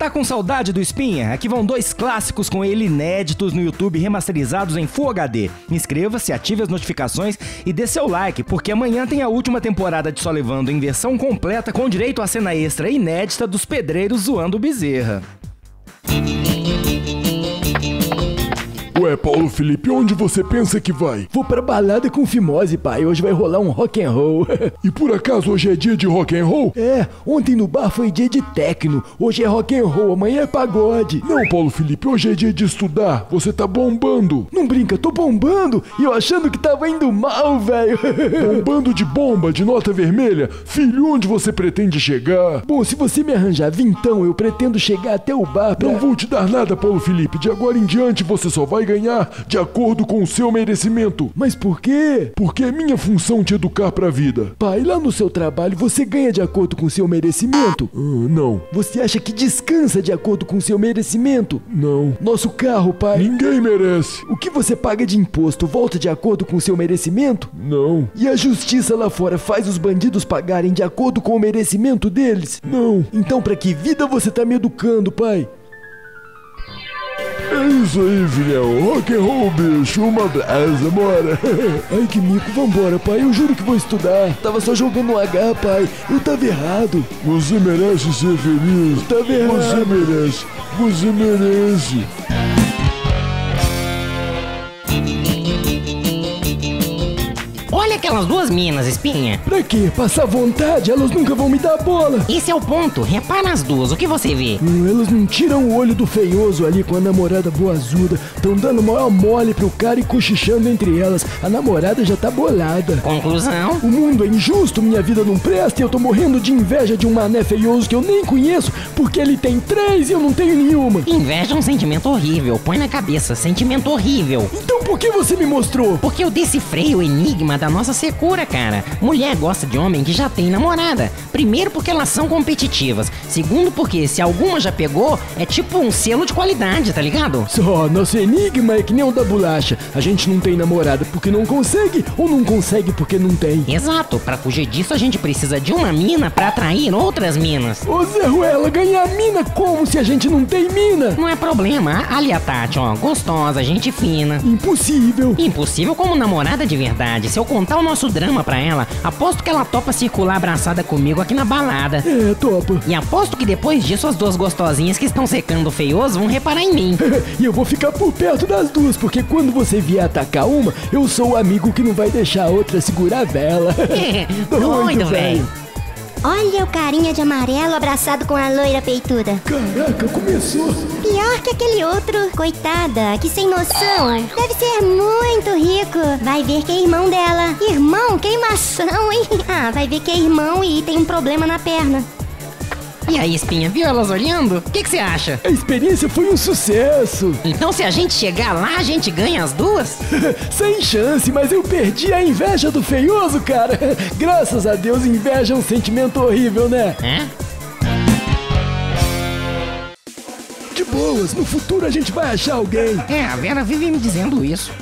Tá com saudade do Espinha? Aqui vão 2 clássicos com ele inéditos no YouTube, remasterizados em Full HD. Inscreva-se, ative as notificações e dê seu like, porque amanhã tem a última temporada de Só Levando em versão completa, com direito à cena extra inédita dos pedreiros zoando o Bezerra. Ué, Paulo Felipe, onde você pensa que vai? Vou pra balada com Fimose, pai. Hoje vai rolar um rock and roll. E por acaso hoje é dia de rock and roll? É, ontem no bar foi dia de techno. Hoje é rock and roll, amanhã é pagode. Não, Paulo Felipe, hoje é dia de estudar. Você tá bombando. Não brinca, tô bombando. E eu achando que tava indo mal, velho. Bombando de bomba, de nota vermelha? Filho, onde você pretende chegar? Bom, se você me arranjar vintão, eu pretendo chegar até o bar pra... Não vou te dar nada, Paulo Felipe. De agora em diante você só vai ganhar de acordo com o seu merecimento. Mas por quê? Porque é minha função te educar pra vida. Pai, lá no seu trabalho você ganha de acordo com o seu merecimento? Não. Você acha que descansa de acordo com o seu merecimento? Não. Nosso carro, pai... Ninguém merece. O que você paga de imposto volta de acordo com o seu merecimento? Não. E a justiça lá fora faz os bandidos pagarem de acordo com o merecimento deles? Não. Então pra que vida você tá me educando, pai? É isso aí, filhão. Rock and roll, bicho. Uma brasa, bora. Ai, que mico. Vambora, pai. Eu juro que vou estudar. Tava só jogando um H, pai. Eu tava errado. Você merece ser feliz. Eu tava errado. Você merece. Você merece. Olha aquelas 2 minas, Espinha. Pra quê? Passar vontade? Elas nunca vão me dar bola. Esse é o ponto. Repara nas 2. O que você vê? Elas não tiram o olho do feioso ali com a namorada boazuda. Tão dando maior mole pro cara e cochichando entre elas. A namorada já tá bolada. Conclusão? O mundo é injusto, minha vida não presta e eu tô morrendo de inveja de um mané feioso que eu nem conheço porque ele tem 3 e eu não tenho nenhuma. Inveja é um sentimento horrível. Põe na cabeça. Sentimento horrível. Então por que você me mostrou? Porque eu decifrei o enigma da nossa secura, cara. Mulher gosta de homem que já tem namorada. Primeiro porque elas são competitivas. Segundo porque se alguma já pegou, é tipo um selo de qualidade, tá ligado? Só, nosso enigma é que nem o da bolacha. A gente não tem namorada porque não consegue ou não consegue porque não tem. Exato. Pra fugir disso a gente precisa de uma mina pra atrair outras minas. Ô Zé Ruela, ganhar mina como se a gente não tem mina? Não é problema. Ali a Tati, ó, gostosa, gente fina. Impossível. Impossível como namorada de verdade. Se eu contar o nosso drama pra ela, aposto que ela topa circular abraçada comigo aqui na balada. É, topa. E aposto que depois disso as 2 gostosinhas que estão secando o feioso vão reparar em mim. E eu vou ficar por perto das 2, porque quando você vier atacar uma, eu sou o amigo que não vai deixar a outra segurar a vela. Doido, velho. Olha o carinha de amarelo abraçado com a loira peituda. Caraca, começou. Pior que aquele outro. Coitada, que sem noção. Deve ser muito rico. Vai ver que é irmão dela. Irmão? Queimação, hein? Ah, vai ver que é irmão e tem um problema na perna. E aí, Espinha, viu elas olhando? O que você acha? A experiência foi um sucesso. Então se a gente chegar lá, a gente ganha as 2? Sem chance, mas eu perdi a inveja do feioso, cara. Graças a Deus, inveja é um sentimento horrível, né? É? De boas, no futuro a gente vai achar alguém. É, a Vera vive me dizendo isso.